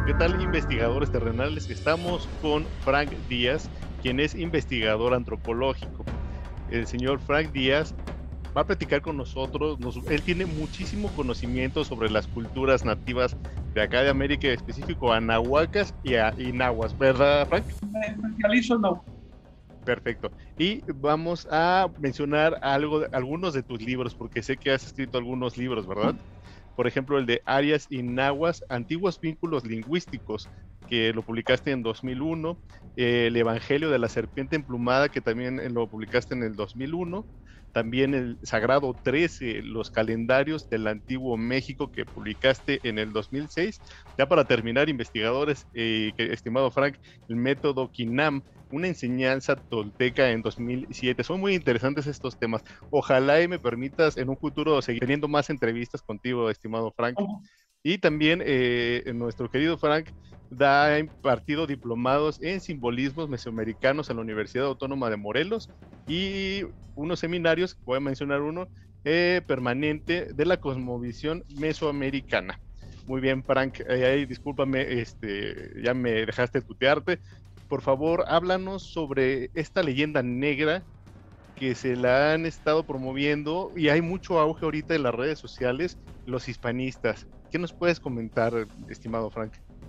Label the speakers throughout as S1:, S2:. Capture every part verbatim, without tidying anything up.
S1: ¿Qué tal, investigadores terrenales? Estamos con Frank Díaz, quien es investigador antropológico. El señor Frank Díaz va a platicar con nosotros. Nos, él tiene muchísimo conocimiento sobre las culturas nativas de acá de América, en específico anahuacas y, a, y nahuas, ¿verdad, Frank?
S2: Me especializo en nahuas.
S1: Perfecto. Y vamos a mencionar algo, algunos de tus libros, porque sé que has escrito algunos libros, ¿verdad? Por ejemplo, el de Arias y Nahuas, Antiguos Vínculos Lingüísticos, que lo publicaste en dos mil uno, eh, el Evangelio de la Serpiente Emplumada, que también lo publicaste en el dos mil uno, también el Sagrado trece, los calendarios del Antiguo México, que publicaste en el dos mil seis. Ya para terminar, investigadores, eh, que, estimado Frank, el método KINAM, una enseñanza tolteca en dos mil siete. Son muy interesantes estos temas. Ojalá y me permitas en un futuro seguir teniendo más entrevistas contigo, estimado Frank. Y también eh, nuestro querido Frank da impartido diplomados en simbolismos mesoamericanos en la Universidad Autónoma de Morelos y unos seminarios, voy a mencionar uno, eh, permanente de la cosmovisión mesoamericana. Muy bien, Frank, eh, discúlpame, este, ya me dejaste tutearte. Por favor, háblanos sobre esta leyenda negra que se la han estado promoviendo y hay mucho auge ahorita en las redes sociales, los hispanistas. ¿Qué nos puedes comentar, estimado Frank?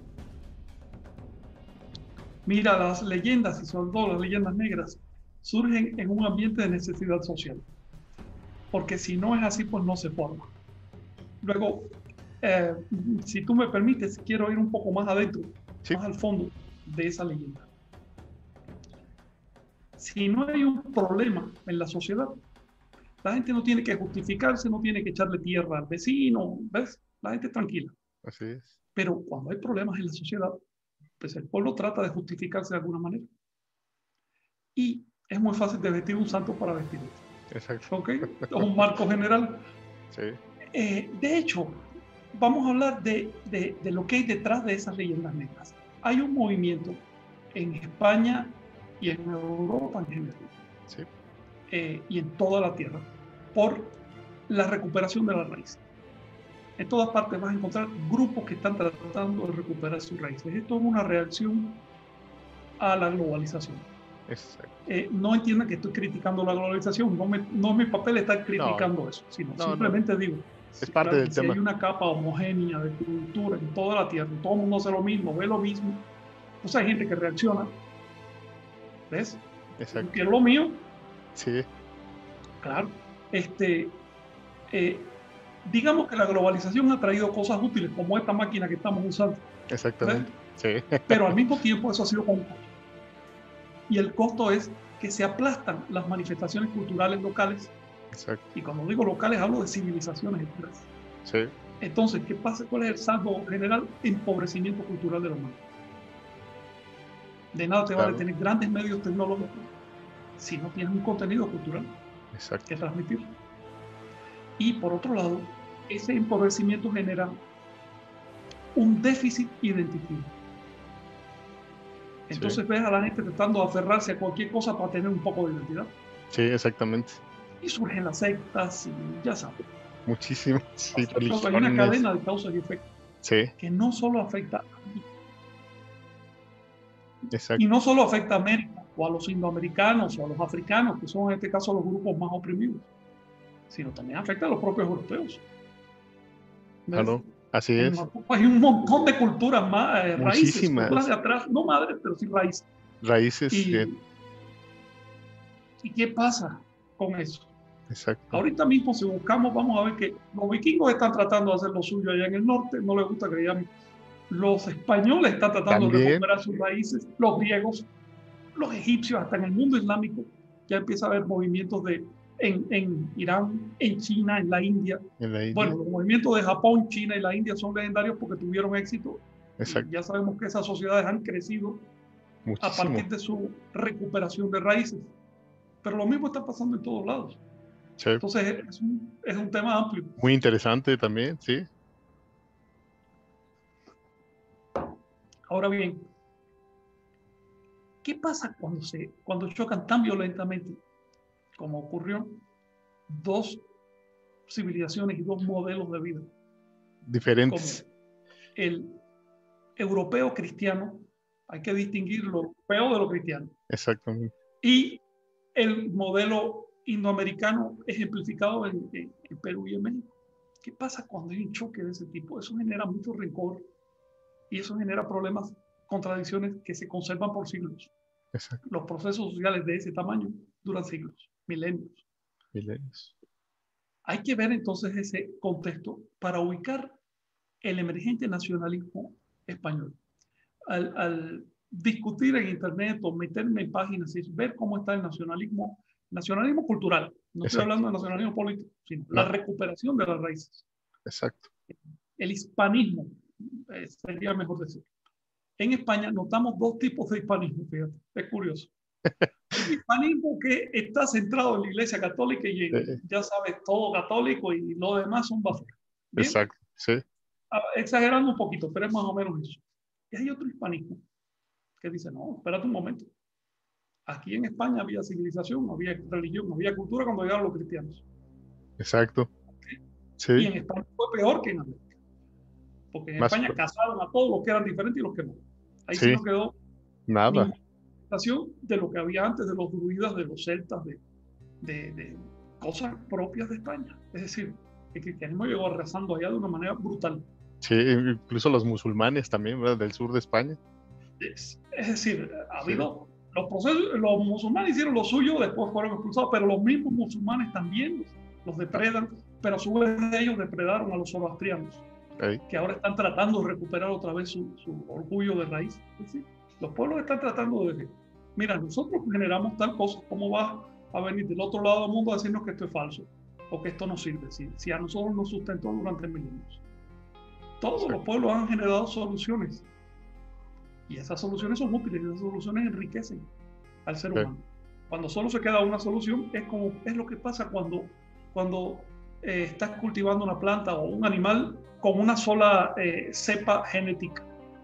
S2: Mira, las leyendas, y sobre todo las leyendas negras, surgen en un ambiente de necesidad social. Porque si no es así, pues no se forma. Luego, eh, si tú me permites, quiero ir un poco más adentro,
S1: sí.
S2: más al fondo de esa leyenda. Si no hay un problema en la sociedad, la gente no tiene que justificarse, no tiene que echarle tierra al vecino, ¿ves? La gente es tranquila.
S1: Así es.
S2: Pero cuando hay problemas en la sociedad, pues el pueblo trata de justificarse de alguna manera. Y es muy fácil de vestir un santo para vestir otro.
S1: Exacto.
S2: ¿Ok? Es un marco general.
S1: Sí.
S2: Eh, de hecho, vamos a hablar de, de, de lo que hay detrás de esas leyendas negras. Hay un movimiento en España y en Europa en general,
S1: sí.
S2: eh, y en toda la tierra, por la recuperación de las raíces. En todas partes vas a encontrar grupos que están tratando de recuperar sus raíces. Esto es una reacción a la globalización. Eh, no entiendan que estoy criticando la globalización, no, me, no es mi papel estar criticando no, eso, sino
S1: no,
S2: simplemente
S1: no.
S2: digo,
S1: es
S2: si,
S1: parte
S2: claro,
S1: del
S2: si
S1: tema.
S2: hay una capa homogénea de cultura en toda la tierra, todo el mundo hace lo mismo, ve lo mismo, pues hay gente que reacciona, ¿ves?
S1: Exacto.
S2: Quiero lo mío.
S1: Sí.
S2: Claro. Este, eh, digamos que la globalización ha traído cosas útiles, como esta máquina que estamos usando.
S1: Exactamente. ¿Ves? Sí.
S2: Pero al mismo tiempo eso ha sido con costo. Y el costo es que se aplastan las manifestaciones culturales locales.
S1: Exacto.
S2: Y cuando digo locales hablo de civilizaciones enteras.
S1: Sí.
S2: Entonces, ¿qué pasa? ¿Cuál es el saldo general? Empobrecimiento cultural de la humanidad. De nada te claro. vale tener grandes medios tecnológicos si no tienes un contenido cultural
S1: Exacto.
S2: que transmitir. Y por otro lado, ese empobrecimiento genera un déficit identitario. Entonces sí. ves a la gente tratando de aferrarse a cualquier cosa para tener un poco de identidad.
S1: Sí, exactamente.
S2: Y surgen las sectas y ya sabes.
S1: Muchísimo. Sí,
S2: hay una cadena de causas y efectos
S1: sí.
S2: que no solo afecta a mí.
S1: Exacto.
S2: Y no solo afecta a América o a los indoamericanos o a los africanos, que son en este caso los grupos más oprimidos, sino también afecta a los propios europeos.
S1: Claro, así
S2: hay
S1: es.
S2: Una, hay un montón de culturas más, eh, raíces,
S1: culturas
S2: de atrás, no madres, pero sí raíces.
S1: Raíces.
S2: Y,
S1: sí.
S2: ¿Y qué pasa con eso?
S1: Exacto.
S2: Ahorita mismo, si buscamos, vamos a ver que los vikingos están tratando de hacer lo suyo allá en el norte, no les gusta que llamen. Los españoles están tratando ¿También? de recuperar sus raíces, los griegos, los egipcios, hasta en el mundo islámico, ya empieza a haber movimientos de, en, en Irán, en China, en la India.
S1: En la India.
S2: Bueno, los movimientos de Japón, China y la India son legendarios porque tuvieron éxito.
S1: Exacto.
S2: Y ya sabemos que esas sociedades han crecido Muchísimo. a partir de su recuperación de raíces. Pero lo mismo está pasando en todos lados. Sí. Entonces es un, es un tema amplio.
S1: Muy interesante también, sí.
S2: Ahora bien, ¿qué pasa cuando, se, cuando chocan tan violentamente como ocurrió dos civilizaciones y dos modelos de vida
S1: diferentes?
S2: como el europeo cristiano, hay que distinguir lo europeo de lo cristiano.
S1: Exactamente.
S2: Y el modelo indoamericano ejemplificado en, en, en Perú y en México. ¿Qué pasa cuando hay un choque de ese tipo? Eso genera mucho rencor y eso genera problemas, contradicciones que se conservan por siglos.
S1: Exacto.
S2: Los procesos sociales de ese tamaño duran siglos, milenios.
S1: Milenios.
S2: Hay que ver entonces ese contexto para ubicar el emergente nacionalismo español. Al, al discutir en internet o meterme en páginas y ver cómo está el nacionalismo, nacionalismo cultural, no estoy
S1: Exacto.
S2: hablando de nacionalismo político, sino
S1: No.
S2: la recuperación de las raíces.
S1: Exacto.
S2: El hispanismo, eh, sería mejor decir. En España notamos dos tipos de hispanismo, fíjate, es curioso. Un hispanismo que está centrado en la Iglesia Católica y en,
S1: Sí.
S2: ya sabes, todo católico y lo demás son basura. ¿Bien?
S1: Exacto, sí.
S2: Exagerando un poquito, pero es más o menos eso. Y hay otro hispanismo que dice, no, espérate un momento. Aquí en España había civilización, había religión, había cultura cuando llegaron los cristianos.
S1: Exacto. Sí.
S2: Y en España fue peor que en América. Porque en
S1: Más
S2: España
S1: fuerte.
S2: casaron a todos los que eran diferentes y los que no. Ahí sí,
S1: Sí.
S2: no quedó
S1: Nada.
S2: ninguna representación de lo que había antes, de los druidas, de los celtas, de, de, de cosas propias de España. Es decir, el cristianismo llegó arrasando allá de una manera brutal.
S1: Sí, incluso los musulmanes también, ¿verdad? Del sur de España.
S2: Es, es decir, ha
S1: Sí.
S2: habido los procesos, los musulmanes hicieron lo suyo, después fueron expulsados, pero los mismos musulmanes también los, los depredan, pero a su vez ellos depredaron a los zoroastrianos,
S1: Ahí.
S2: que ahora están tratando de recuperar otra vez su, su orgullo de raíz. Es decir, los pueblos están tratando de decir, mira, nosotros generamos tal cosa, ¿cómo vas a venir del otro lado del mundo a decirnos que esto es falso o que esto no sirve? Si, si a nosotros nos sustentó durante milenios. Todos
S1: Sí.
S2: los pueblos han generado soluciones. Y esas soluciones son útiles, esas soluciones enriquecen al ser
S1: Sí.
S2: humano. Cuando solo se queda una solución, es como es lo que pasa cuando, cuando eh, estás cultivando una planta o un animal con una sola eh, cepa genética.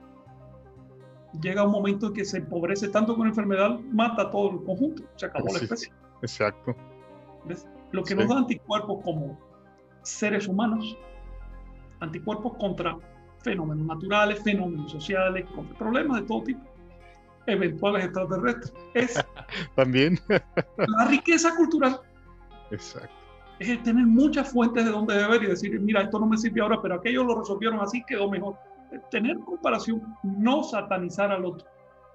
S2: Llega un momento en que se empobrece tanto con la enfermedad, mata todo el conjunto, se acabó
S1: Sí.
S2: la especie.
S1: Exacto.
S2: ¿Ves? Lo que
S1: Sí.
S2: nos da anticuerpos como seres humanos, anticuerpos contra fenómenos naturales, fenómenos sociales, contra problemas de todo tipo, eventuales extraterrestres, es
S1: También.
S2: la riqueza cultural.
S1: Exacto.
S2: Es el tener muchas fuentes de donde beber y decir, mira, esto no me sirve ahora, pero aquellos lo resolvieron así, quedó mejor. Tener comparación, no satanizar al otro.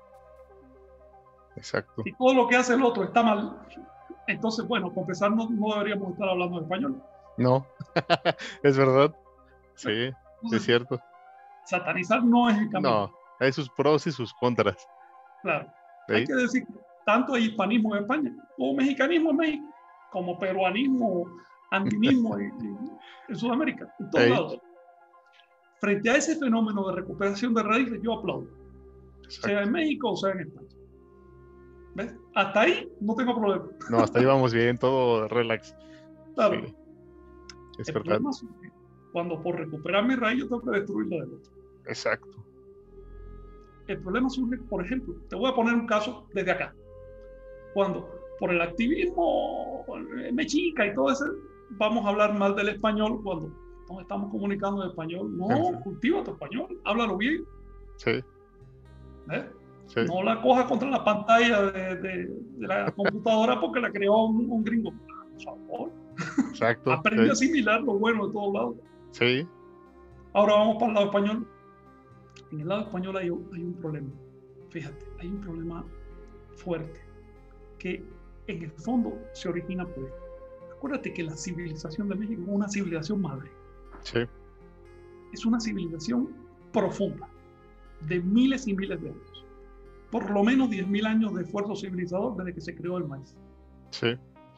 S1: Exacto.
S2: Si todo lo que hace el otro está mal, entonces, bueno, con pesar no, no deberíamos estar hablando de español.
S1: No. Es verdad. Sí, sí,
S2: Entonces,
S1: es cierto.
S2: satanizar no es el camino.
S1: No, hay sus pros y sus contras.
S2: Claro.
S1: ¿Sí?
S2: Hay que decir que tanto hay hispanismo en España, como mexicanismo en México, como peruanismo, andinismo en, en, en Sudamérica, en todos
S1: Ahí.
S2: lados. Frente a ese fenómeno de recuperación de raíces, yo aplaudo.
S1: Exacto.
S2: Sea en México o sea en España. ¿Ves? Hasta ahí no tengo problema.
S1: No, hasta ahí vamos bien, todo relax.
S2: Claro.
S1: Sí. Es
S2: El
S1: verdad.
S2: problema es cuando por recuperar mi raíz yo tengo que destruir la del otro.
S1: Exacto.
S2: El problema surge, por ejemplo, te voy a poner un caso desde acá. Cuando por el activismo mexica y todo eso, vamos a hablar mal del español cuando nos estamos comunicando en español. No,
S1: Sí.
S2: cultiva tu español, háblalo bien.
S1: Sí.
S2: ¿Eh?
S1: Sí.
S2: No la cojas contra la pantalla de, de, de la computadora porque la creó un, un gringo. Por favor.
S1: Exacto.
S2: Aprende
S1: Sí.
S2: a asimilar lo bueno de todos lados.
S1: Sí.
S2: Ahora vamos para el lado español. En el lado español hay, hay un problema. Fíjate, hay un problema fuerte que en el fondo se origina por esto. Acuérdate que la civilización de México es una civilización madre.
S1: Sí.
S2: Es una civilización profunda, de miles y miles de años. Por lo menos diez mil años de esfuerzo civilizador desde que se creó el maíz.
S1: Sí.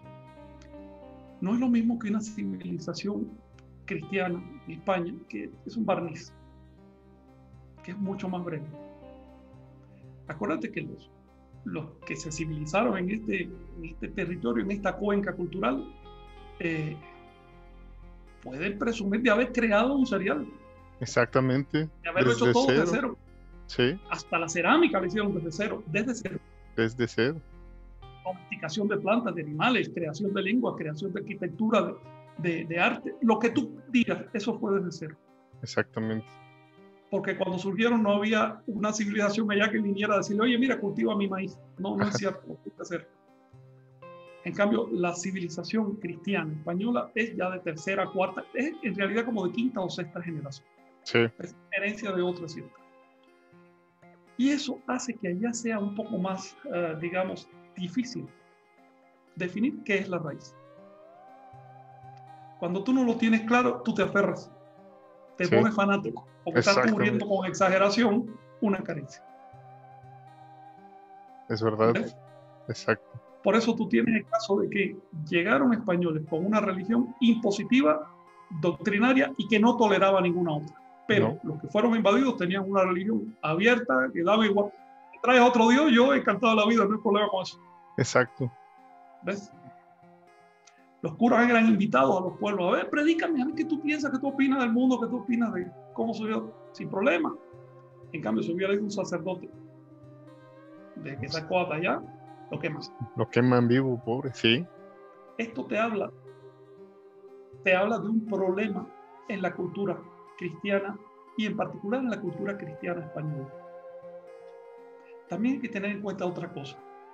S2: No es lo mismo que una civilización cristiana en España, que es un barniz, que es mucho más breve. Acuérdate que los, los que se civilizaron en este, en este territorio, en esta cuenca cultural, eh, pueden presumir de haber creado un cereal,
S1: Exactamente.
S2: de haberlo
S1: Desde
S2: hecho todo
S1: cero.
S2: desde cero.
S1: Sí.
S2: Hasta la cerámica lo hicieron desde cero, desde cero.
S1: Desde cero.
S2: Domesticación de plantas, de animales, creación de lenguas, creación de arquitectura, de, de, de arte, lo que tú digas, eso fue desde cero.
S1: Exactamente.
S2: porque cuando surgieron no había una civilización allá que viniera a decirle, oye, mira, cultiva mi maíz. No, no es cierto, lo que hacer. En cambio, la civilización cristiana española es ya de tercera, cuarta, es en realidad como de quinta o sexta generación.
S1: Sí.
S2: Es herencia de otra cierta. Y eso hace que allá sea un poco más, uh, digamos, difícil definir qué es la raíz. Cuando tú no lo tienes claro, tú te aferras, te
S1: Sí.
S2: pones fanático, porque estás cubriendo con exageración una carencia.
S1: Es verdad.
S2: ¿Ves?
S1: Exacto.
S2: Por eso tú tienes el caso de que llegaron españoles con una religión impositiva, doctrinaria y que no toleraba ninguna otra. Pero no. Los que fueron invadidos tenían una religión abierta, que daba igual. Traes otro Dios, yo encantado de la vida, no hay problema con eso.
S1: Exacto.
S2: ¿Ves? Los curas eran invitados a los pueblos. A ver, predícame, a ver qué tú piensas, qué tú opinas del mundo, qué tú opinas de cómo subió. Sin problema. En cambio, si hubiera ido un sacerdote de que sacó hasta allá, lo queman.
S1: Lo queman vivo, pobre, sí.
S2: Esto te habla, te habla de un problema en la cultura cristiana y en particular en la cultura cristiana española. También hay que tener en cuenta otra cosa.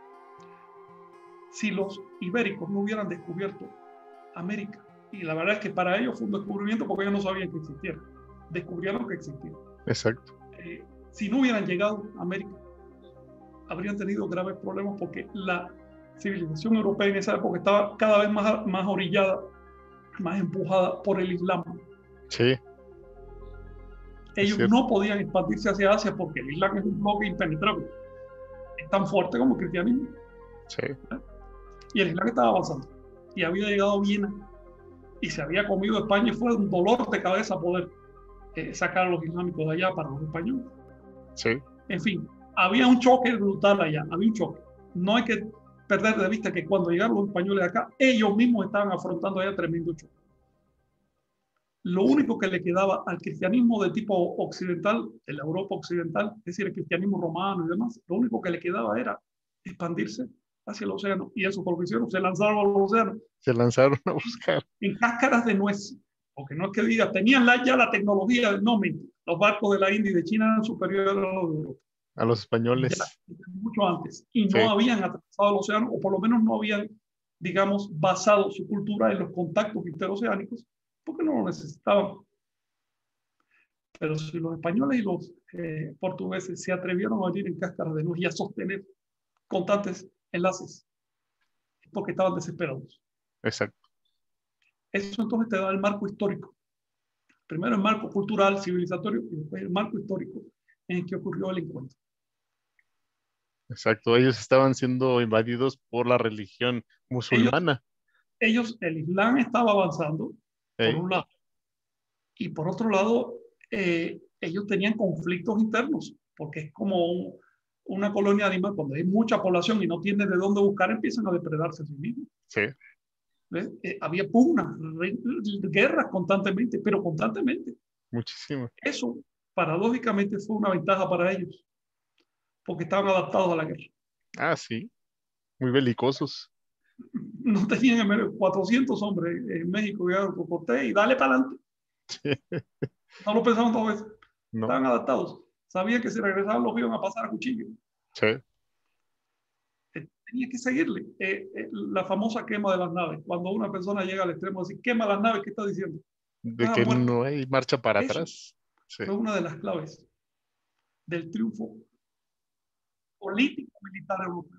S2: Si los ibéricos no hubieran descubierto América, y la verdad es que para ellos fue un descubrimiento porque ellos no sabían que existiera, descubrieron que existía.
S1: Exacto.
S2: Eh, si no hubieran llegado a América, habrían tenido graves problemas porque la civilización europea en esa época estaba cada vez más, más orillada, más empujada por el Islam.
S1: Sí.
S2: Ellos no podían expandirse hacia Asia porque el Islam es un bloque impenetrable. Es tan fuerte como el cristianismo.
S1: Sí.
S2: Y el Islam estaba avanzando. Y había llegado a Viena. Y se había comido España y fue un dolor de cabeza poder eh, sacar a los islámicos de allá para los españoles.
S1: Sí.
S2: En fin, había un choque brutal allá. Había un choque. No hay que perder de vista que cuando llegaron los españoles acá, ellos mismos estaban afrontando allá tremendo choque. Lo único que le quedaba al cristianismo de tipo occidental, de la Europa occidental, es decir, el cristianismo romano y demás, lo único que le quedaba era expandirse hacia el océano. Y eso por lo que hicieron, se lanzaron al océano.
S1: Se lanzaron a buscar.
S2: En cáscaras de nuez. Porque no es que diga, tenían la, ya la tecnología, no mentira. Los barcos de la India y de China eran superiores a los de Europa.
S1: A los españoles.
S2: Ya, mucho antes. Y no
S1: sí.
S2: habían atravesado el océano, o por lo menos no habían, digamos, basado su cultura en los contactos interoceánicos, porque no lo necesitaban. Pero si los españoles y los eh, portugueses se atrevieron a venir en cáscaras de nuez y a sostener constantes enlaces, es porque estaban desesperados.
S1: Exacto.
S2: Eso entonces te da el marco histórico. Primero el marco cultural, civilizatorio, y después el marco histórico en el que ocurrió el encuentro.
S1: Exacto, ellos estaban siendo invadidos por la religión musulmana.
S2: Ellos, ellos el Islam estaba avanzando,
S1: ¿Eh?
S2: por un lado. Y por otro lado, eh, ellos tenían conflictos internos, porque es como un, una colonia animal, cuando hay mucha población y no tienen de dónde buscar, empiezan a depredarse a sí mismos.
S1: Sí.
S2: Eh, había pugnas, guerras constantemente, pero constantemente.
S1: Muchísimo.
S2: Eso, paradójicamente, fue una ventaja para ellos, porque estaban adaptados a la guerra.
S1: Ah, sí. Muy belicosos.
S2: No tenían cuatrocientos hombres en México llegaron por Cortés y dale para adelante. Sí. No lo pensaban dos veces. No. Estaban adaptados. Sabían que si regresaban los iban a pasar a cuchillo.
S1: Sí.
S2: Tenía que seguirle. Eh, eh, la famosa quema de las naves. Cuando una persona llega al extremo de decir, quema las naves, ¿qué está diciendo?
S1: De que muerto. No hay marcha para
S2: Eso
S1: atrás. Sí.
S2: Fue una de las claves del triunfo político-militar europeo.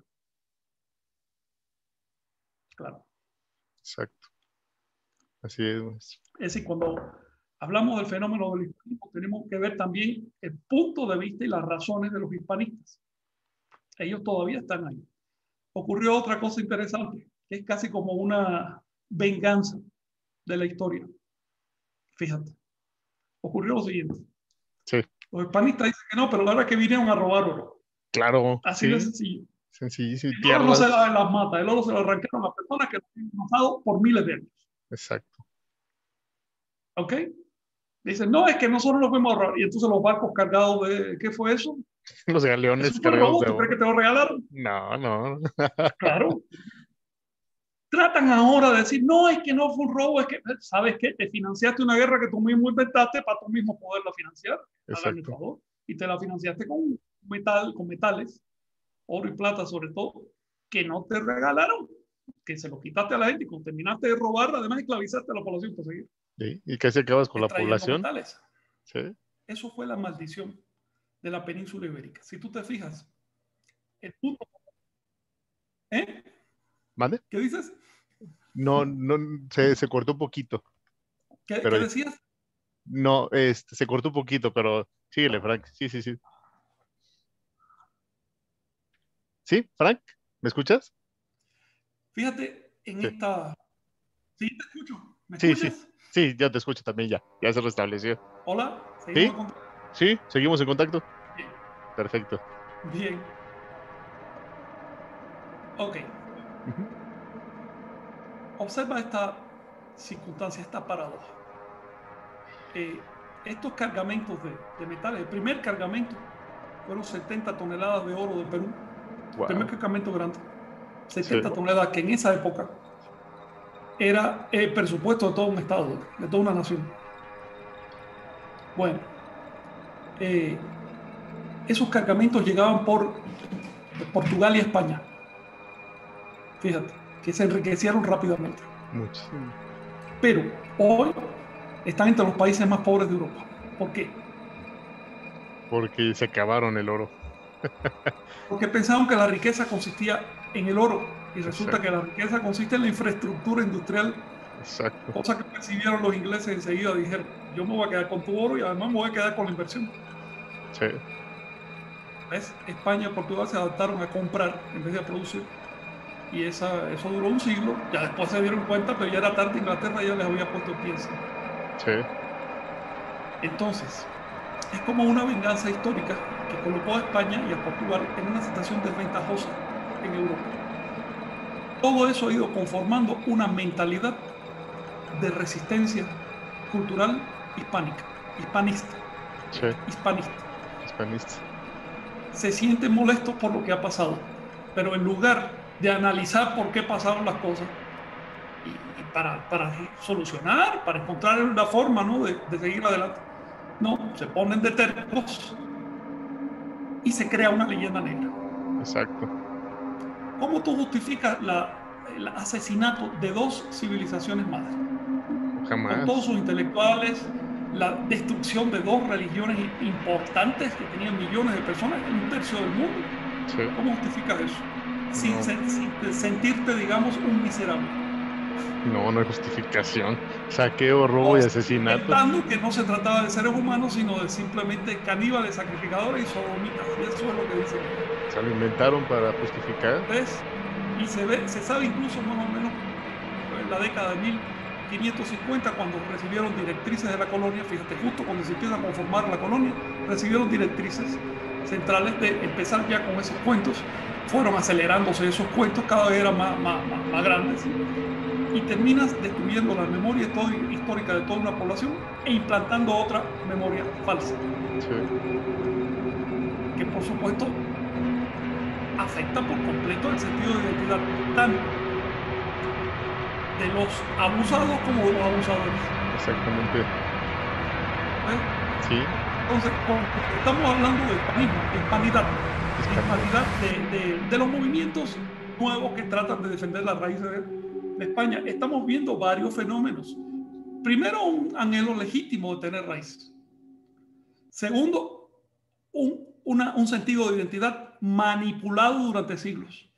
S2: Claro.
S1: Exacto. Así es.
S2: Es decir, cuando hablamos del fenómeno del hispanismo, tenemos que ver también el punto de vista y las razones de los hispanistas. Ellos todavía están ahí. Ocurrió otra cosa interesante, que es casi como una venganza de la historia. Fíjate. Ocurrió lo siguiente.
S1: Sí.
S2: Los hispanistas dicen que no, pero la verdad es que vinieron a robar oro.
S1: Claro.
S2: Así
S1: sí.
S2: de sencillo.
S1: Sencillísimo.
S2: El oro no se la, las mata, el oro se lo arrancaron a personas que lo han pasado por miles de años.
S1: Exacto.
S2: ¿Ok? Dicen, no, es que nosotros los fuimos a robar. Y entonces los barcos cargados de, ¿qué fue eso?
S1: Los galeones
S2: ¿Eso
S1: cargados
S2: robo?
S1: de
S2: ¿Tú
S1: oro.
S2: crees que te lo regalaron?
S1: No, no.
S2: Claro. tratan ahora de decir, no, es que no fue un robo, es que, ¿sabes qué? Te financiaste una guerra que tú mismo inventaste para tú mismo poderla financiar, háganme el favor, y te la financiaste con metal, con metales, oro y plata sobre todo, que no te regalaron, que se lo quitaste a la gente y cuando terminaste de robar, además esclavizaste a la población por seguir.
S1: Sí, y casi acabas con la población.
S2: Metales.
S1: Sí.
S2: Eso fue la maldición de la península ibérica. Si tú te fijas, el punto... ¿Eh?
S1: ¿Vale?
S2: ¿Qué dices?
S1: No, no, se, se cortó un poquito.
S2: ¿Qué,
S1: pero,
S2: ¿qué decías?
S1: No, este, se cortó un poquito, pero síguele, Frank. Sí, sí, sí. ¿Sí, Frank? ¿Me escuchas?
S2: Fíjate en
S1: Sí.
S2: esta... Sí, te escucho. ¿Me
S1: Sí, sí.
S2: escuchas?
S1: Sí, ya te escucho también, ya. Ya se restableció.
S2: Hola, seguimos
S1: ¿Sí?
S2: en contacto.
S1: Sí, seguimos en contacto.
S2: Bien.
S1: Perfecto.
S2: Bien. Ok.
S1: Ujú.
S2: Observa esta circunstancia, esta paradoja. Eh, estos cargamentos de, de metales, el primer cargamento fueron setenta toneladas de oro de Perú. El
S1: Wow.
S2: primer cargamento grande.
S1: Sí,
S2: setenta toneladas, que en esa época era el presupuesto de todo un estado, de toda una nación. Bueno, eh, esos cargamentos llegaban por Portugal y España. Fíjate, que se enriquecieron rápidamente.
S1: muchísimo.
S2: Pero hoy están entre los países más pobres de Europa. ¿Por qué?
S1: Porque se acabaron el oro.
S2: Porque pensaban que la riqueza consistía en el oro y resulta
S1: Exacto,
S2: que la riqueza consiste en la infraestructura industrial,
S1: exacto.
S2: cosa que percibieron los ingleses enseguida. Dijeron, yo me voy a quedar con tu oro y además me voy a quedar con la inversión.
S1: Sí,
S2: ¿Ves? España y Portugal se adaptaron a comprar en vez de a producir. Y esa, eso duró un siglo. Ya después se dieron cuenta, pero ya era tarde. Inglaterra ya les había puesto el pie encima.
S1: sí,
S2: Entonces, es como una venganza histórica que colocó a España y a Portugal en una situación desventajosa en Europa. Todo eso ha ido conformando una mentalidad de resistencia cultural hispánica, hispanista,
S1: sí.
S2: hispanista.
S1: Hispanista.
S2: Se sienten molestos por lo que ha pasado, pero en lugar de analizar por qué pasaron las cosas y, y para, para, solucionar, para encontrar una forma, ¿no?, de, de seguir adelante, no, se ponen de tercos y se crea una leyenda negra.
S1: Exacto.
S2: ¿Cómo tú justificas la, el asesinato de dos civilizaciones madres? Con todos
S1: Jamás.
S2: sus intelectuales, la destrucción de dos religiones importantes que tenían millones de personas, un tercio del mundo.
S1: Sí.
S2: ¿Cómo justificas eso? Sin,
S1: No,
S2: sin sentirte, digamos, un miserable.
S1: no, no hay justificación. Saqueo, robo y asesinato.
S2: Pensando que no se trataba de seres humanos, sino de simplemente caníbales, sacrificadores y sodomitas. Y eso es lo que dicen.
S1: Se lo inventaron para justificar.
S2: ¿Ves? Y se ve, se sabe incluso más o menos en la década de mil quinientos cincuenta, cuando recibieron directrices de la colonia, fíjate, justo cuando se empieza a conformar la colonia, recibieron directrices centrales de empezar ya con esos cuentos. Fueron acelerándose esos cuentos, cada vez eran más, más, más, más grandes. Y terminas destruyendo la memoria todo, histórica de toda una población e implantando otra memoria falsa.
S1: Sí.
S2: Que por supuesto afecta por completo el sentido de identidad, tanto de los abusados como de los abusadores.
S1: Exactamente.
S2: ¿Eh?
S1: Sí.
S2: Entonces, estamos hablando de hispanismo, de hispanidad, de, hispanidad de, de, de los movimientos nuevos que tratan de defender las raíces de, de España. Estamos viendo varios fenómenos. Primero, un anhelo legítimo de tener raíces. Segundo, un, una, un sentido de identidad manipulado durante siglos.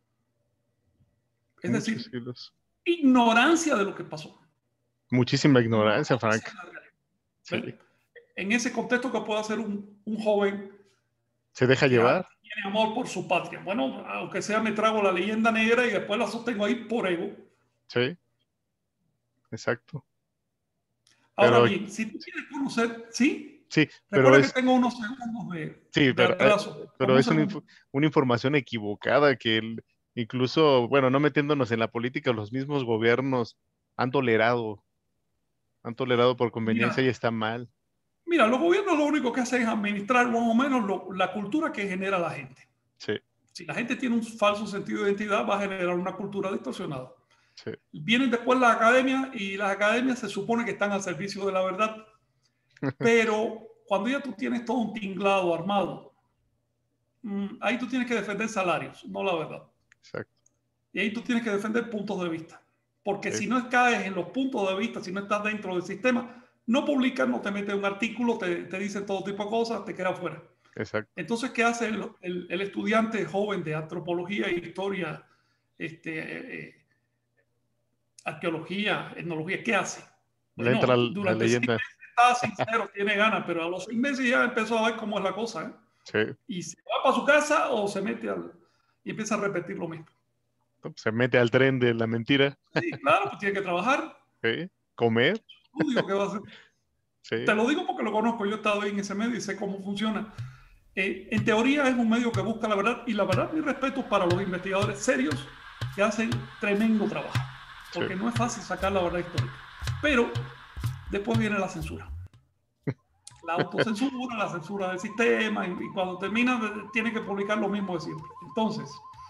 S2: Es
S1: Muchos
S2: decir,
S1: siglos.
S2: ignorancia de lo que pasó.
S1: Muchísima ignorancia, Frank.
S2: Sí. En ese contexto, que puede hacer un, un joven
S1: se deja
S2: que
S1: llevar.
S2: Tiene amor por su patria. Bueno, aunque sea me trago la leyenda negra y después la sostengo ahí por ego.
S1: Sí, exacto.
S2: Ahora
S1: pero,
S2: bien, si tú quieres conocer, ¿sí?
S1: Sí,
S2: Recuerda
S1: pero
S2: que
S1: es,
S2: tengo unos segundos de,
S1: sí,
S2: de
S1: pero,
S2: atraso.
S1: pero es una, una información equivocada que el, incluso, bueno, no metiéndonos en la política, los mismos gobiernos han tolerado, han tolerado por conveniencia. Mira, y está mal.
S2: Mira, los gobiernos lo único que hacen es administrar más o menos lo, la cultura que genera la gente.
S1: Sí.
S2: Si la gente tiene un falso sentido de identidad, va a generar una cultura distorsionada.
S1: Sí.
S2: Vienen después las academias y las academias se supone que están al servicio de la verdad, pero cuando ya tú tienes todo un tinglado armado, ahí tú tienes que defender salarios, no la verdad.
S1: Exacto.
S2: Y ahí tú tienes que defender puntos de vista. Porque
S1: Sí.
S2: si no caes en los puntos de vista, si no estás dentro del sistema, no publicas, no te metes un artículo, te, te dicen todo tipo de cosas, te quedas fuera.
S1: Exacto.
S2: Entonces, ¿qué hace el, el, el estudiante joven de antropología e historia, este, eh, arqueología, etnología? ¿Qué hace?
S1: Le entra
S2: Bueno,
S1: la, la
S2: durante seis
S1: leyenda.
S2: meses está sincero, tiene ganas, pero a los seis meses ya empezó a ver cómo es la cosa, ¿eh?
S1: Sí.
S2: Y se va para su casa o se mete al, y empieza a repetir lo mismo.
S1: Se mete al tren de la mentira.
S2: Sí, claro, pues tiene que trabajar.
S1: Sí. Comer.
S2: Estudio que va a hacer.
S1: Sí.
S2: Te lo digo porque lo conozco, yo he estado ahí en ese medio y sé cómo funciona. Eh, en teoría es un medio que busca la verdad y la verdad, mi respeto para los investigadores serios que hacen tremendo trabajo, porque
S1: Sí.
S2: no es fácil sacar la verdad histórica. Pero después viene la censura. La autocensura, la censura del sistema, y, y cuando termina tiene que publicar lo mismo de siempre. Entonces,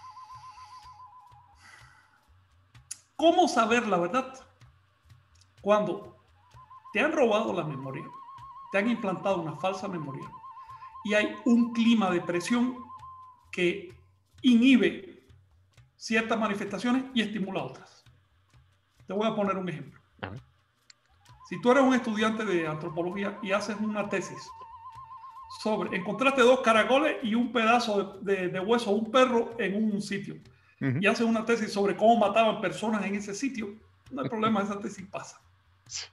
S2: ¿cómo saber la verdad? Cuando te han robado la memoria, te han implantado una falsa memoria y hay un clima de presión que inhibe ciertas manifestaciones y estimula otras. Te voy a poner un ejemplo.
S1: Ajá.
S2: Si tú eres un estudiante de antropología y haces una tesis sobre, encontraste dos caracoles y un pedazo de, de, de hueso, un perro en un sitio, uh-huh. y haces una tesis sobre cómo mataban personas en ese sitio, no hay problema, esa tesis pasa.
S1: Sí.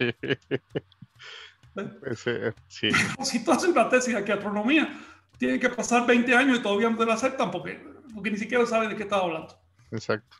S1: Ese, sí.
S2: Si tú haces una tesis de astronomía, tiene que pasar veinte años y todavía no te la aceptan porque, porque ni siquiera sabes de qué estás hablando.
S1: Exacto.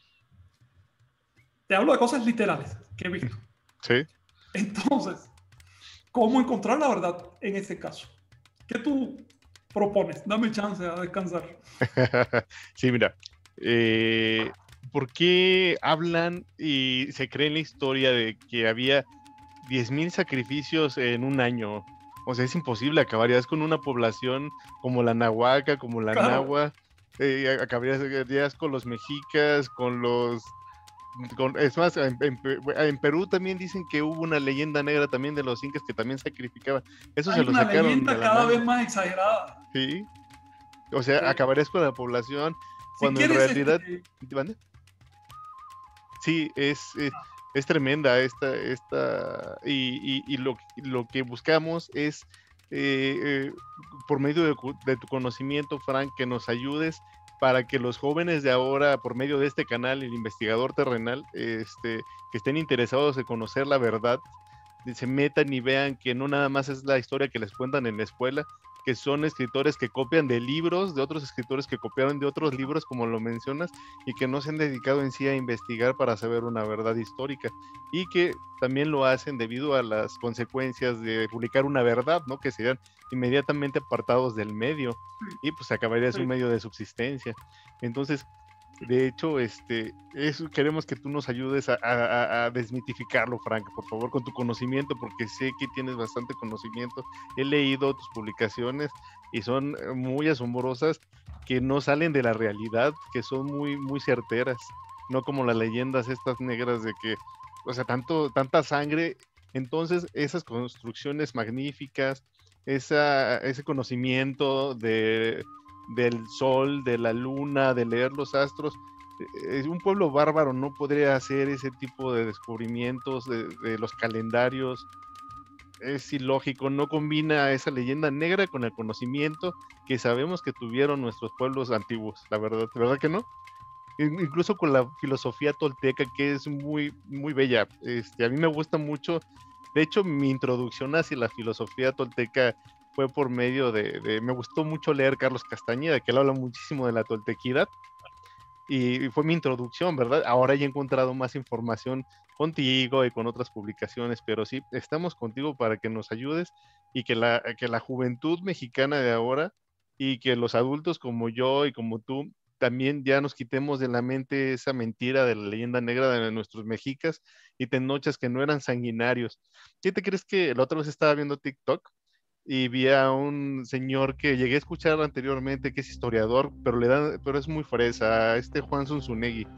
S2: Te hablo de cosas literales que he visto.
S1: Sí.
S2: Entonces, ¿cómo encontrar la verdad en este caso? ¿Qué tú propones? Dame chance a descansar.
S1: Sí, mira, eh, ¿por qué hablan y se cree en la historia de que había diez mil sacrificios en un año? O sea, es imposible, acabarías con una población como la Nahuaca, como la claro. Nahua, eh, acabarías con los mexicas, con los... Con, es más, en, en, en Perú también dicen que hubo una leyenda negra también de los incas que también sacrificaban. Eso
S2: Hay
S1: se lo
S2: una
S1: sacaron
S2: leyenda
S1: de la
S2: cada
S1: mano.
S2: vez más exagerada.
S1: Sí. O sea, sí. Acabarías con la población cuando
S2: si
S1: en realidad...
S2: Este...
S1: ¿Vale? Sí, es, es, es tremenda esta... esta y, y, y lo, lo que buscamos es, eh, eh, por medio de, de tu conocimiento, Frank, que nos ayudes para que los jóvenes de ahora, por medio de este canal, el investigador terrenal, este, que estén interesados en conocer la verdad, se metan y vean que no nada más es la historia que les cuentan en la escuela, que son escritores que copian de libros, de otros escritores que copiaron de otros libros, como lo mencionas, y que no se han dedicado en sí a investigar para saber una verdad histórica, y que también lo hacen debido a las consecuencias de publicar una verdad, ¿no? Que serían inmediatamente apartados del medio, y pues acabaría sí. su medio de subsistencia. Entonces, de hecho, este, eso queremos que tú nos ayudes a, a, a desmitificarlo, Frank, por favor, con tu conocimiento, porque sé que tienes bastante conocimiento. He leído tus publicaciones y son muy asombrosas, que no salen de la realidad, que son muy, muy certeras, no como las leyendas estas negras de que, o sea, tanto, tanta sangre. Entonces, esas construcciones magníficas, esa, ese conocimiento de... del sol, de la luna, de leer los astros, eh, un pueblo bárbaro no podría hacer ese tipo de descubrimientos de, de los calendarios. Es ilógico, no combina esa leyenda negra con el conocimiento que sabemos que tuvieron nuestros pueblos antiguos, la verdad, ¿verdad que no? Incluso con la filosofía tolteca, que es muy, muy bella. Este, a mí me gusta mucho. De hecho, mi introducción hacia la filosofía tolteca fue por medio de, de, me gustó mucho leer Carlos Castañeda, que él habla muchísimo de la toltequidad, y, y fue mi introducción, ¿verdad? Ahora ya he encontrado más información contigo y con otras publicaciones, pero sí, estamos contigo para que nos ayudes y que la, que la juventud mexicana de ahora y que los adultos como yo y como tú también ya nos quitemos de la mente esa mentira de la leyenda negra de nuestros mexicas y tenochas que no eran sanguinarios. ¿Qué te crees que la otra vez estaba viendo TikTok y vi a un señor que llegué a escuchar anteriormente, que es historiador, pero le da, pero es muy fresa, este Juan Zunzunegui,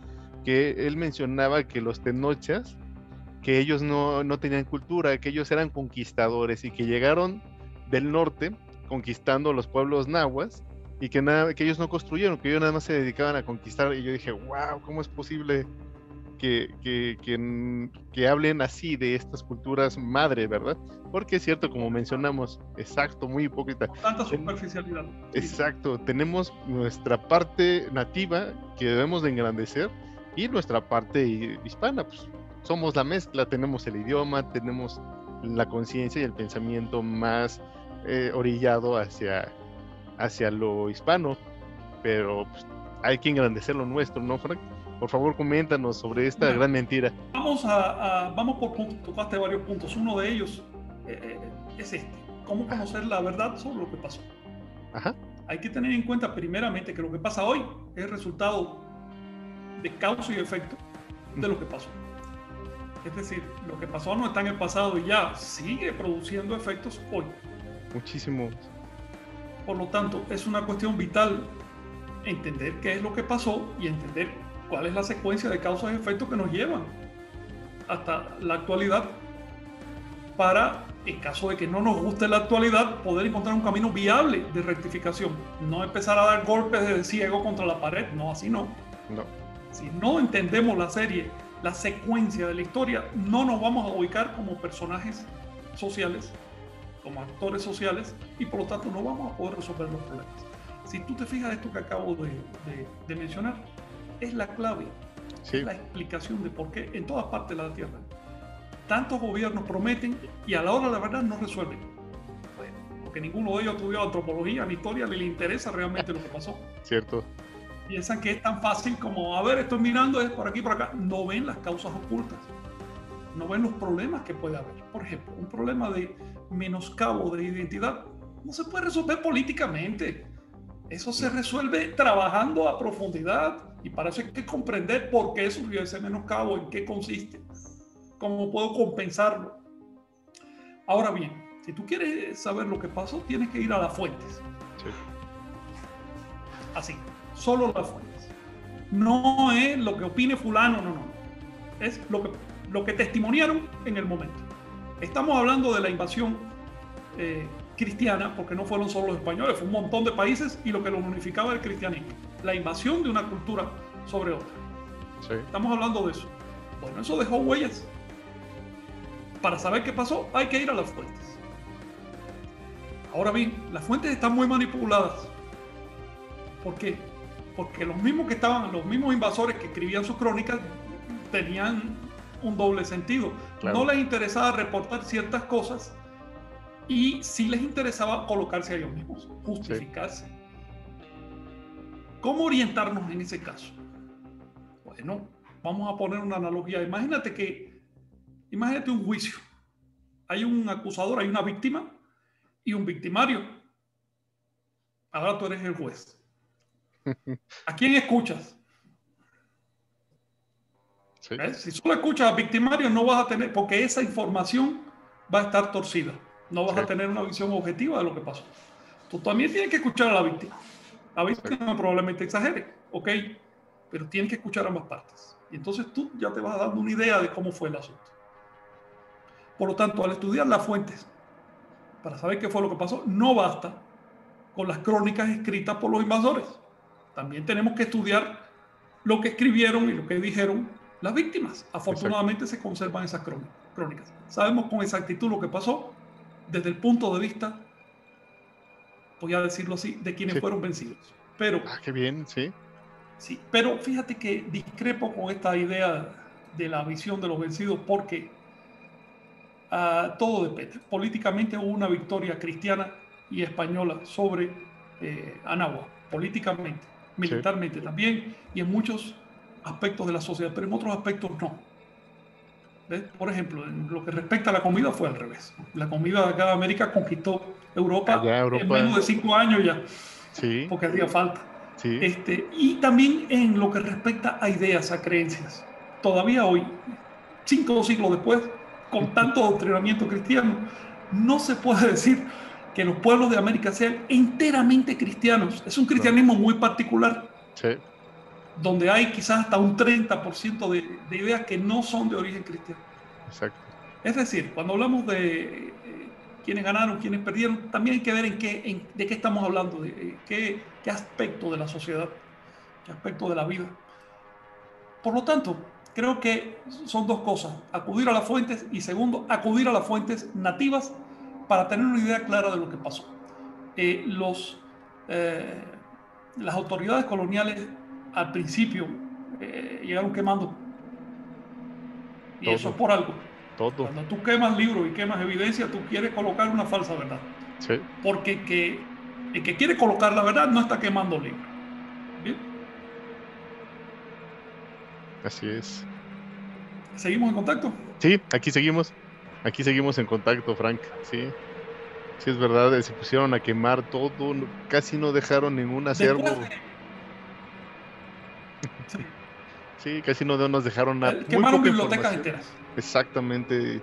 S1: que él mencionaba que los tenochas, que ellos no, no tenían cultura, que ellos eran conquistadores y que llegaron del norte conquistando los pueblos nahuas y que, nada, que ellos no construyeron, que ellos nada más se dedicaban a conquistar. Y yo dije, wow, ¿cómo es posible que, que, que, que hablen así de estas culturas madre, verdad? Porque es cierto, como mencionamos, exacto, muy hipócrita.
S2: Con tanta superficialidad.
S1: Exacto, tenemos nuestra parte nativa que debemos de engrandecer y nuestra parte hispana, pues somos la mezcla, tenemos el idioma, tenemos la conciencia y el pensamiento más eh, orillado hacia, hacia lo hispano, pero pues, hay que engrandecer lo nuestro, ¿no, Frank? Por favor, coméntanos sobre esta
S2: Mira,
S1: gran mentira.
S2: Vamos, a, a, vamos por puntos, tocaste varios puntos. Uno de ellos eh, es este, cómo conocer la verdad sobre lo que pasó.
S1: Ajá.
S2: Hay que tener en cuenta primeramente que lo que pasa hoy es el resultado de causa y efecto de lo que pasó. Es decir, lo que pasó no está en el pasado y ya sigue produciendo efectos hoy.
S1: Muchísimo.
S2: Por lo tanto, es una cuestión vital entender qué es lo que pasó y entender cuál es la secuencia de causas y efectos que nos llevan hasta la actualidad para, en caso de que no nos guste la actualidad, poder encontrar un camino viable de rectificación. No empezar a dar golpes de ciego contra la pared, no, así no.
S1: No.
S2: Si no entendemos la serie, la secuencia de la historia, no nos vamos a ubicar como personajes sociales, como actores sociales, y por lo tanto no vamos a poder resolver los problemas. Si tú te fijas, esto que acabo de, de, de mencionar es la clave,
S1: sí.
S2: Es la explicación de por qué en todas partes de la Tierra tantos gobiernos prometen y a la hora de la verdad no resuelven. Bueno, porque ninguno de ellos ha estudiado antropología ni historia, ni le interesa realmente lo que pasó.
S1: Cierto.
S2: Piensan que es tan fácil como, a ver, estoy mirando, es por aquí, por acá. No ven las causas ocultas. No ven los problemas que puede haber. Por ejemplo, un problema de menoscabo de identidad no se puede resolver políticamente. Eso se resuelve trabajando a profundidad y para eso hay que comprender por qué surgió ese menoscabo, en qué consiste, cómo puedo compensarlo. Ahora bien, si tú quieres saber lo que pasó, tienes que ir a las fuentes.
S1: Sí.
S2: Así, solo las fuentes. No es lo que opine fulano, no, no. Es lo que, lo que testimoniaron en el momento. Estamos hablando de la invasión eh, cristiana, porque no fueron solo los españoles, fue un montón de países y lo que los unificaba era el cristianismo. La invasión de una cultura sobre otra.
S1: Sí.
S2: Estamos hablando de eso. Bueno, eso dejó huellas. Para saber qué pasó, hay que ir a las fuentes. Ahora bien, las fuentes están muy manipuladas. ¿Por qué? Porque los mismos que estaban, los mismos invasores que escribían sus crónicas tenían un doble sentido. Claro. No les interesaba reportar ciertas cosas y sí les interesaba colocarse a ellos mismos, justificarse. Sí. ¿Cómo orientarnos en ese caso? Bueno, vamos a poner una analogía. Imagínate que, imagínate un juicio. Hay un acusador, hay una víctima y un victimario. Ahora tú eres el juez. ¿A quién escuchas? Sí. ¿Ves? Si solo escuchas al victimario no vas a tener, porque esa información va a estar torcida. No vas sí. a tener una visión objetiva de lo que pasó. Tú también tienes que escuchar a la víctima. La víctima sí. probablemente exagere, ok, pero tienes que escuchar ambas partes. Y entonces tú ya te vas dando una idea de cómo fue el asunto. Por lo tanto, al estudiar las fuentes para saber qué fue lo que pasó, no basta con las crónicas escritas por los invasores. También tenemos que estudiar lo que escribieron y lo que dijeron las víctimas. Afortunadamente Exacto. se conservan esas crónicas. Sabemos con exactitud lo que pasó desde el punto de vista, voy a decirlo así, de quienes sí. fueron vencidos. Pero,
S1: ah, qué bien, sí.
S2: Sí, pero fíjate que discrepo con esta idea de la visión de los vencidos porque uh, todo depende. Políticamente hubo una victoria cristiana y española sobre eh, Anáhuac, políticamente, militarmente sí. también y en muchos aspectos de la sociedad, pero en otros aspectos no. ¿Ves? Por ejemplo, en lo que respecta a la comida fue al revés. La comida de acá de América conquistó Europa, Allá, Europa en menos de cinco años ya, sí. porque hacía falta. Sí. Este, y también en lo que respecta a ideas, a creencias. Todavía hoy, cinco siglos después, con tanto adoctrinamiento cristiano, no se puede decir que los pueblos de América sean enteramente cristianos. Es un cristianismo no. muy particular.
S1: Sí.
S2: donde hay quizás hasta un treinta por ciento de, de ideas que no son de origen cristiano.
S1: Exacto.
S2: Es decir, cuando hablamos de eh, quiénes ganaron, quiénes perdieron, también hay que ver en qué, en, de qué estamos hablando, de eh, qué, qué aspecto de la sociedad, qué aspecto de la vida. Por lo tanto, creo que son dos cosas, acudir a las fuentes y segundo, acudir a las fuentes nativas para tener una idea clara de lo que pasó. Eh, los, eh, las autoridades coloniales al principio eh, llegaron quemando. Y
S1: Todo,
S2: eso es por algo.
S1: todo.
S2: Cuando tú quemas libros y quemas evidencia, tú quieres colocar una falsa verdad.
S1: Sí.
S2: Porque que, el que quiere colocar la verdad no está quemando libros. ¿Bien?
S1: Así es.
S2: ¿Seguimos en contacto?
S1: Sí, aquí seguimos. Aquí seguimos en contacto, Frank. Sí. Sí, es verdad, se pusieron a quemar todo, no- casi no dejaron ningún
S2: Después
S1: acervo.
S2: de... Sí,
S1: Sí, casi no nos dejaron nada,
S2: eh,
S1: muy
S2: quemaron
S1: poca
S2: bibliotecas
S1: información.
S2: enteras.
S1: Exactamente.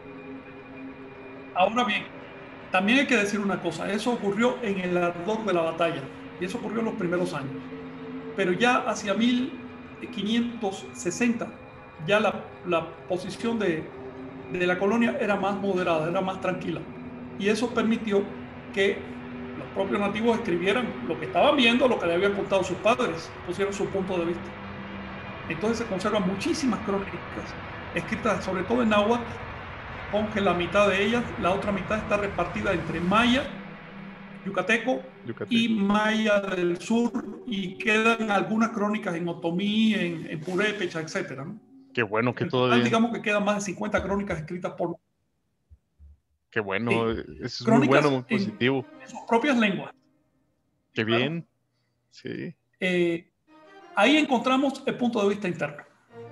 S2: Ahora bien, también hay que decir una cosa, eso ocurrió en el ardor de la batalla, y eso ocurrió en los primeros años. Pero ya hacia mil quinientos sesenta, ya la, la posición de, de la colonia era más moderada, era más tranquila. Y eso permitió que los propios nativos escribieran lo que estaban viendo, lo que le habían contado sus padres, pusieron su punto de vista. Entonces se conservan muchísimas crónicas escritas sobre todo en náhuatl, aunque la mitad de ellas, la otra mitad está repartida entre maya, yucateco y
S1: Yucateco.
S2: maya del sur, y quedan algunas crónicas en otomí, en, en purépecha, etcétera, ¿no?
S1: Qué bueno que
S2: En total,
S1: todavía.
S2: digamos que quedan más de cincuenta crónicas escritas por...
S1: Qué bueno.
S2: Sí,
S1: Eso es muy bueno,
S2: crónicas
S1: muy
S2: en,
S1: positivo.
S2: en sus propias lenguas.
S1: Qué
S2: Claro.
S1: bien. Sí.
S2: Eh, ahí encontramos el punto de vista interno.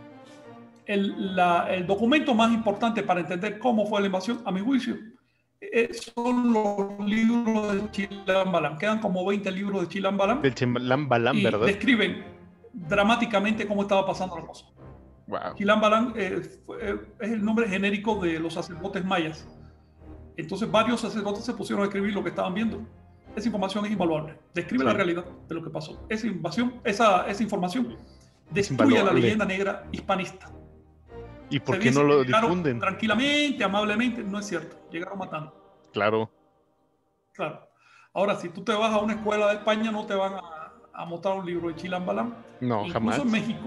S2: El, la, el documento más importante para entender cómo fue la invasión, a mi juicio, eh, son los libros de Chilam Balam. Quedan como veinte libros de Chilam Balam
S1: Del Chilam Balam,
S2: y
S1: ¿verdad?
S2: describen dramáticamente cómo estaba pasando la cosa.
S1: Wow.
S2: Chilam Balam eh, es el nombre genérico de los sacerdotes mayas. Entonces varios sacerdotes se pusieron a escribir lo que estaban viendo. Esa información es invaluable. Describe
S1: Sí.
S2: la realidad de lo que pasó. Esa invasión, esa, esa información
S1: Es
S2: destruye la
S1: invaluable.
S2: leyenda negra hispanista.
S1: ¿Y por
S2: Se
S1: qué no
S2: dice
S1: lo
S2: que llegaron
S1: difunden?
S2: tranquilamente, amablemente. No es cierto. Llegaron matando.
S1: Claro.
S2: Claro. Ahora, si tú te vas a una escuela de España, no te van a, a mostrar un libro de Chilam Balam.
S1: No,
S2: Incluso
S1: jamás.
S2: en México,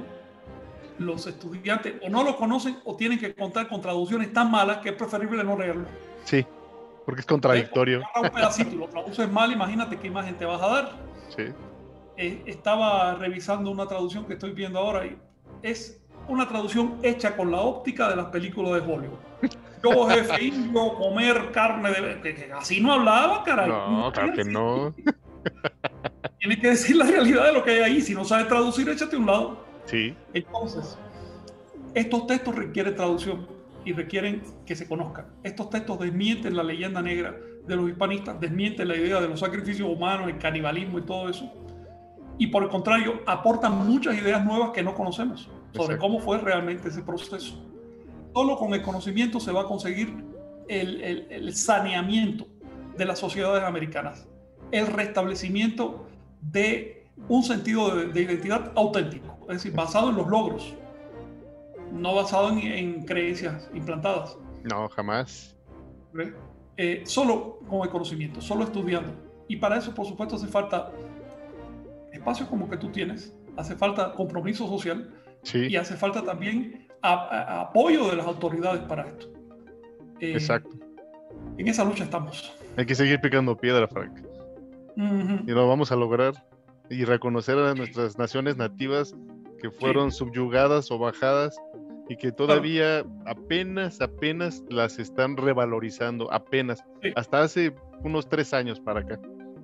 S2: los estudiantes o no lo conocen o tienen que contar con traducciones tan malas que es preferible no leerlo.
S1: Sí, porque es contradictorio.
S2: Porque agarra un pedacito y lo traduces mal, imagínate qué imagen te vas a dar.
S1: Sí.
S2: Eh, estaba revisando una traducción que estoy viendo ahora y es una traducción hecha con la óptica de las películas de Hollywood. Yo, jefe indio, comer carne de... Que, que así no hablaba, caray.
S1: No, claro que no.
S2: Tienes que decir la realidad de lo que hay ahí. Si no sabes traducir, échate a un lado.
S1: Sí.
S2: Entonces, estos textos requieren traducción y requieren que se conozcan. Estos textos desmienten la leyenda negra de los hispanistas, desmienten la idea de los sacrificios humanos, el canibalismo y todo eso. Y por el contrario, aportan muchas ideas nuevas que no conocemos sobre
S1: Exacto.
S2: cómo fue realmente ese proceso. Solo con el conocimiento se va a conseguir el, el, el saneamiento de las sociedades americanas, el restablecimiento de un sentido de, de identidad auténtico, es decir, basado en los logros, no basado en, en creencias implantadas.
S1: No, jamás.
S2: Eh, solo con el conocimiento, solo estudiando. Y para eso, por supuesto, hace falta espacios como que tú tienes, hace falta compromiso social,
S1: sí.
S2: Y hace falta también a, a, apoyo de las autoridades para esto.
S1: Eh, Exacto.
S2: En esa lucha estamos.
S1: Hay que seguir picando piedra, Frank. Uh-huh. Y lo vamos a lograr. Y reconocer a nuestras naciones nativas que fueron sí. subyugadas o bajadas y que todavía claro. apenas, apenas las están revalorizando, apenas, sí. hasta hace unos tres años para acá.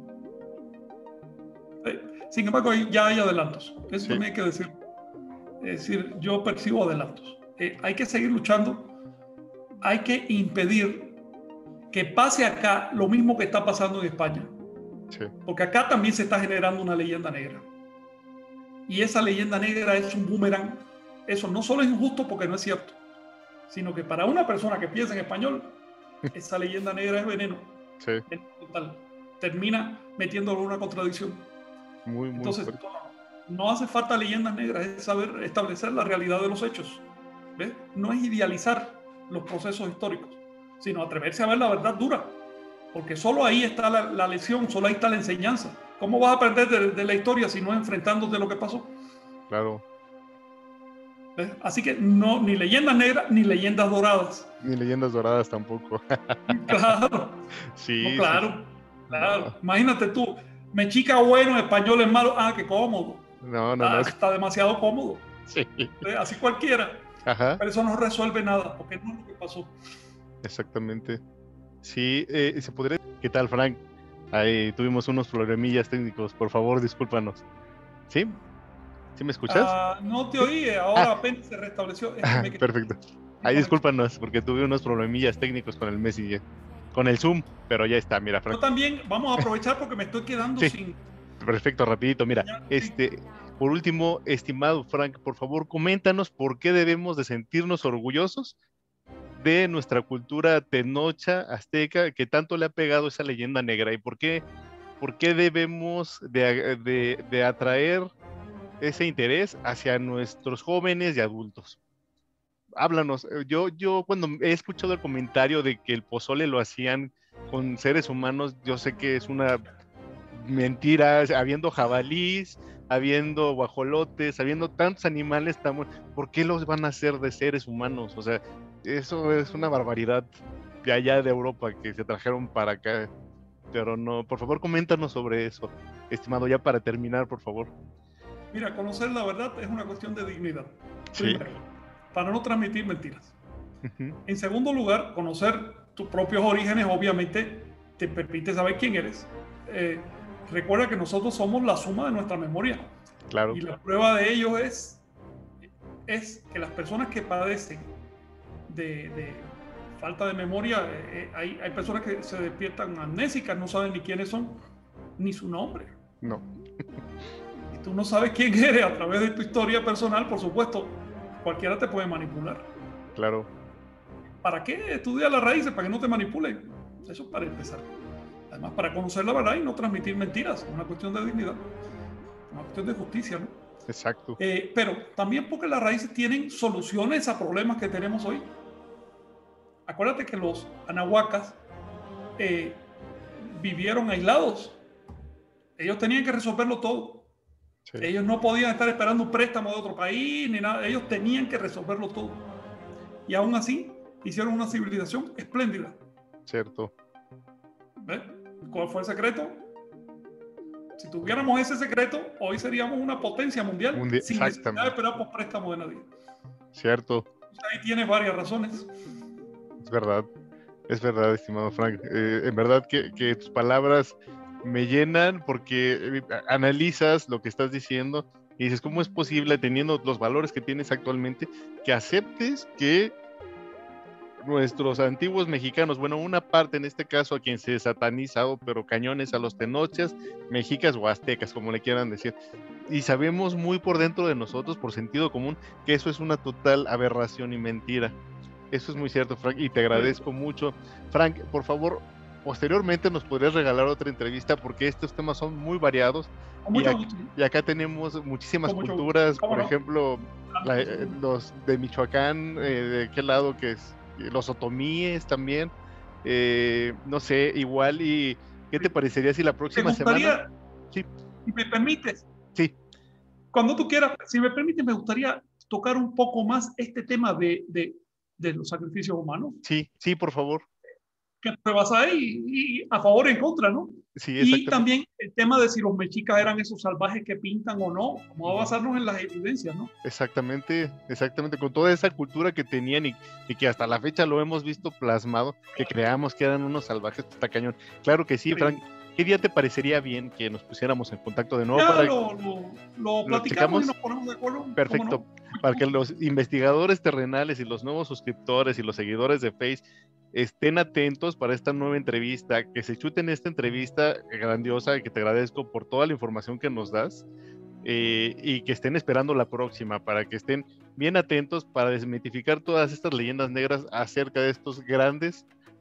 S2: Sin embargo, ya hay adelantos, eso sí. también hay que decir. Es decir, yo percibo adelantos. Eh, hay que seguir luchando, hay que impedir que pase acá lo mismo que está pasando en España. Sí. Porque acá también se está generando una leyenda negra. Y esa leyenda negra es un boomerang. Eso no solo es injusto porque no es cierto, sino que para una persona que piensa en español, esa leyenda negra es veneno.
S1: Sí.
S2: Total. Termina metiéndolo en una contradicción.
S1: Muy, muy
S2: Entonces,
S1: fuerte.
S2: no hace falta leyendas negras, es saber establecer la realidad de los hechos. ¿Ves? No es idealizar los procesos históricos, sino atreverse a ver la verdad dura, porque solo ahí está la, la lección, solo ahí está la enseñanza. ¿Cómo vas a aprender de, de la historia si no enfrentándote a lo que pasó?
S1: Claro.
S2: ¿Ves? Así que no, ni leyendas negras ni leyendas doradas.
S1: Ni leyendas doradas tampoco.
S2: Claro,
S1: Sí,
S2: no,
S1: sí,
S2: claro, claro.
S1: no,
S2: Imagínate tú, mexica bueno, español es malo, ah, qué cómodo.
S1: no, no,
S2: Ah,
S1: no.
S2: está demasiado cómodo.
S1: Sí.
S2: ¿Ves? Así cualquiera.
S1: Ajá,
S2: Pero eso no resuelve nada, porque no es lo que pasó.
S1: exactamente. Sí, eh, se podría. ¿Qué tal, Frank? Ahí tuvimos unos problemillas técnicos. Por favor, discúlpanos. ¿Sí? ¿Sí me escuchas?
S2: Ah, no te
S1: Sí.
S2: oí,
S1: Ah,
S2: ahora apenas se restableció. Es que
S1: ah,
S2: me quedé
S1: perfecto.
S2: sin
S1: Ahí
S2: conexión.
S1: discúlpanos porque tuve unos problemillas técnicos con el Messenger, con el Zoom, pero ya está, mira,
S2: Yo
S1: Frank.
S2: también, vamos a aprovechar porque me estoy quedando
S1: Sí,
S2: sin
S1: perfecto, rapidito. Mira,
S2: señal. Sí.
S1: este, por último, estimado Frank, por favor, coméntanos por qué debemos de sentirnos orgullosos de nuestra cultura tenocha, azteca, que tanto le ha pegado esa leyenda negra y por qué, por qué debemos de, de, de atraer ese interés hacia nuestros jóvenes y adultos. Háblanos. Yo, yo cuando he escuchado el comentario de que el pozole lo hacían con seres humanos, yo sé que es una mentira, habiendo jabalís, habiendo guajolotes, habiendo tantos animales, tan, ¿por qué los van a hacer de seres humanos? O sea, eso es una barbaridad de allá de Europa que se trajeron para acá. Pero no, por favor, coméntanos sobre eso, estimado, ya para terminar, por favor.
S2: Mira, conocer la verdad es una cuestión de dignidad.
S1: Sí.
S2: Primero, para no transmitir mentiras.
S1: Uh-huh.
S2: En segundo lugar, conocer tus propios orígenes, obviamente, te permite saber quién eres. Eh, recuerda que nosotros somos la suma de nuestra memoria.
S1: Claro.
S2: Y la prueba de ello es, es que las personas que padecen de, de falta de memoria, eh, hay, hay personas que se despiertan amnésicas, no saben ni quiénes son, ni su nombre.
S1: No.
S2: Y tú no sabes quién eres a través de tu historia personal, por supuesto, cualquiera te puede manipular.
S1: Claro.
S2: ¿Para qué estudiar las raíces? Para que no te manipulen. Eso es para empezar. Además, para conocer la verdad y no transmitir mentiras. Es una cuestión de dignidad. Una cuestión de justicia, ¿no?
S1: Exacto.
S2: Eh, pero también porque las raíces tienen soluciones a problemas que tenemos hoy. Acuérdate que los anahuacas eh, vivieron aislados. Ellos tenían que resolverlo todo. Sí. Ellos no podían estar esperando un préstamo de otro país ni nada. Ellos tenían que resolverlo todo. Y aún así, hicieron una civilización espléndida.
S1: Cierto.
S2: ¿Ves? ¿Cuál fue el secreto? Si tuviéramos ese secreto, hoy seríamos una potencia mundial Mundi sin necesidad de esperar por préstamo de nadie.
S1: Cierto.
S2: Ahí tienes varias razones.
S1: Es verdad, es verdad, estimado Frank. Eh, en verdad que, que tus palabras me llenan porque eh, analizas lo que estás diciendo y dices, ¿cómo es posible, teniendo los valores que tienes actualmente, que aceptes que nuestros antiguos mexicanos, bueno, una parte en este caso a quien se sataniza, pero cañones a los tenochas, mexicas o aztecas, como le quieran decir, y sabemos muy por dentro de nosotros, por sentido común, que eso es una total aberración y mentira? Eso es muy cierto, Frank, y te agradezco mucho. Frank, por favor, posteriormente nos podrías regalar otra entrevista porque estos temas son muy variados y, aquí, y acá tenemos muchísimas culturas, por no? ejemplo, la, los de Michoacán, eh, de qué lado que es, los otomíes también, eh, no sé, igual, y ¿qué te parecería si la próxima semana?
S2: Sí. Si me permites.
S1: Sí.
S2: Cuando tú quieras, si me permites, me gustaría tocar un poco más este tema de, de, de los sacrificios humanos.
S1: Sí, sí, por favor.
S2: ¿Qué pruebas hay? Y, y a favor y en contra, ¿no?
S1: Sí,
S2: y también el tema de si los mexicas eran esos salvajes que pintan o no. Vamos a basarnos en las evidencias, ¿no?
S1: Exactamente, exactamente, con toda esa cultura que tenían y, y que hasta la fecha lo hemos visto plasmado, que creamos que eran unos salvajes, está cañón. Claro que sí, sí. Frank. ¿Qué día te parecería bien que nos pusiéramos en contacto de nuevo?
S2: Ya
S1: Para
S2: lo, lo, lo platicamos lo y nos ponemos de acuerdo.
S1: Perfecto. No? Para que los investigadores terrenales y los nuevos suscriptores y los seguidores de Face estén atentos para esta nueva entrevista, que se chuten esta entrevista grandiosa y que te agradezco por toda la información que nos das, eh, y que estén esperando la próxima, para que estén bien atentos para desmitificar todas estas leyendas negras acerca de estos grandes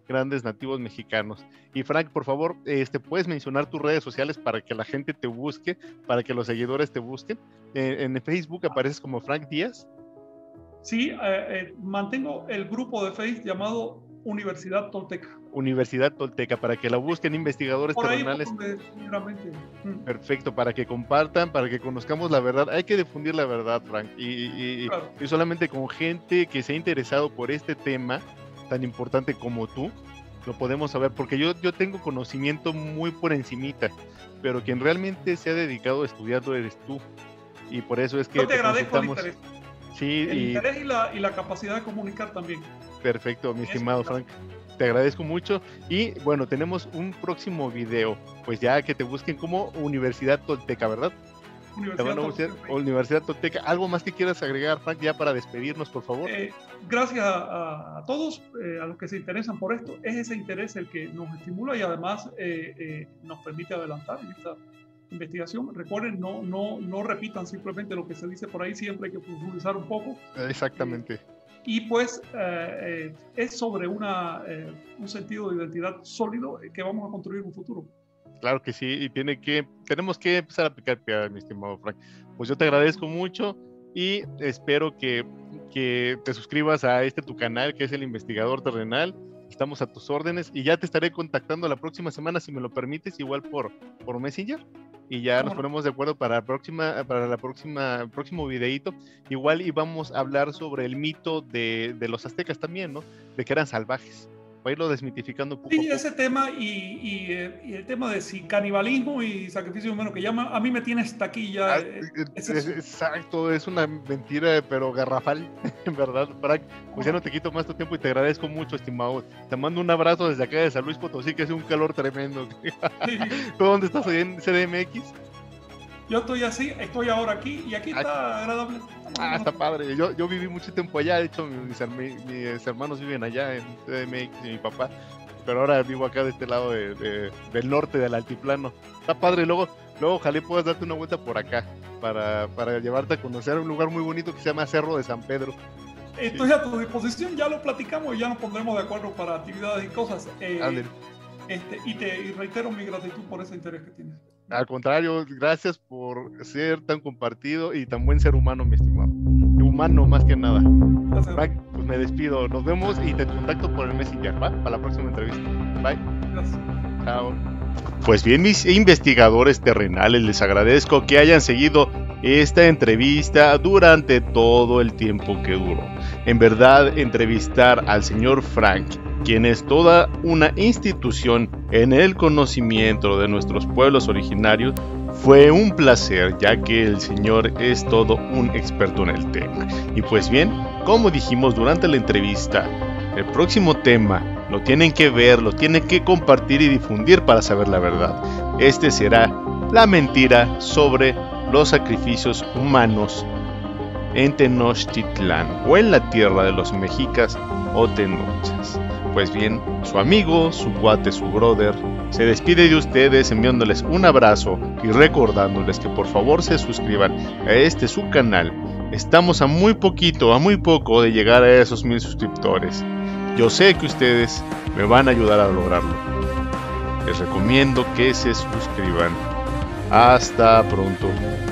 S1: grandes nativos mexicanos. Y Frank, por favor, este, puedes mencionar tus redes sociales para que la gente te busque, para que los seguidores te busquen. Eh, en Facebook apareces como Frank Díaz.
S2: Sí, eh, eh, mantengo el grupo de Facebook llamado Universidad Tolteca.
S1: Universidad Tolteca, para que la busquen investigadores
S2: por ahí,
S1: terrenales.
S2: Por donde,
S1: Perfecto, para que compartan, para que conozcamos la verdad. Hay que difundir la verdad, Frank. Y, y, claro. y solamente con gente que se ha interesado por este tema tan importante como tú, lo podemos saber. Porque yo, yo tengo conocimiento muy por encimita, pero quien realmente se ha dedicado a estudiarlo eres tú. Y por eso es que
S2: yo te, te agradezco el interés.
S1: Sí,
S2: el
S1: y...
S2: interés y la, y la capacidad de comunicar también.
S1: Perfecto, mi estimado Frank. Te agradezco mucho. Y bueno, tenemos un próximo video, pues ya que te busquen como Universidad Tolteca, ¿verdad?
S2: Universidad
S1: Tolteca. Universidad Tolteca. ¿Algo más que quieras agregar, Frank, ya para despedirnos, por favor?
S2: Eh, gracias a, a todos, eh, a los que se interesan por esto. Es ese interés el que nos estimula y además eh, eh, nos permite adelantar en esta investigación. Recuerden, no, no, no repitan simplemente lo que se dice por ahí, siempre hay que profundizar un poco.
S1: Exactamente.
S2: Eh, y pues eh, eh, es sobre una, eh, un sentido de identidad sólido que vamos a construir un futuro.
S1: Claro que sí, y tiene que, tenemos que empezar a aplicar piedad, mi estimado Frank. Pues yo te agradezco mucho y espero que, que te suscribas a este tu canal, que es El Investigador Terrenal. Estamos a tus órdenes y ya te estaré contactando la próxima semana, si me lo permites, igual por, por Messenger. Y ya nos ponemos de acuerdo para la próxima, para la próxima, próximo videíto. Igual y vamos a hablar sobre el mito de, de los aztecas también, ¿no? De que eran salvajes. Para irlo desmitificando poco
S2: sí,
S1: a poco.
S2: ese tema y, y, y el tema de si canibalismo y sacrificio humano que llama, a mí me tiene hasta aquí ya.
S1: Ah,
S2: eh,
S1: es, es, exacto, es una mentira, pero garrafal, en verdad, Frank. Pues ya no te quito más tu tiempo y te agradezco mucho, estimado. Te mando un abrazo desde acá de San Luis Potosí, que hace un calor tremendo. Sí. ¿Tú dónde estás hoy en C D M X?
S2: Yo estoy así, estoy ahora aquí y aquí está ah, agradable.
S1: Ah, está padre. Yo, yo viví mucho tiempo allá, de hecho mis, mis hermanos viven allá en C D M X y mi papá, pero ahora vivo acá de este lado de, de, del norte del altiplano. Está padre, luego, luego ojalá puedas darte una vuelta por acá para, para llevarte a conocer un lugar muy bonito que se llama Cerro de San Pedro.
S2: Estoy sí. a tu disposición, ya lo platicamos y ya nos pondremos de acuerdo para actividades y cosas. Eh, este, y te y reitero mi gratitud por ese interés que tienes.
S1: Al contrario, gracias por ser tan compartido y tan buen ser humano, mi estimado. Humano más que nada. Frank, pues me despido. Nos vemos y te contacto por el Messenger, ¿va? Para la próxima entrevista. Bye.
S2: Gracias.
S1: Chao. Pues bien, mis investigadores terrenales, les agradezco que hayan seguido esta entrevista durante todo el tiempo que duró. En verdad, entrevistar al señor Frank, quien es toda una institución en el conocimiento de nuestros pueblos originarios, fue un placer, ya que el señor es todo un experto en el tema. Y pues bien, como dijimos durante la entrevista, el próximo tema lo tienen que ver, lo tienen que compartir y difundir para saber la verdad. Este será la mentira sobre los sacrificios humanos en Tenochtitlán, o en la tierra de los mexicas o tenochas. Pues bien, su amigo, su cuate, su brother, se despide de ustedes enviándoles un abrazo y recordándoles que por favor se suscriban a este su canal. Estamos a muy poquito, a muy poco de llegar a esos mil suscriptores. Yo sé que ustedes me van a ayudar a lograrlo. Les recomiendo que se suscriban. Hasta pronto.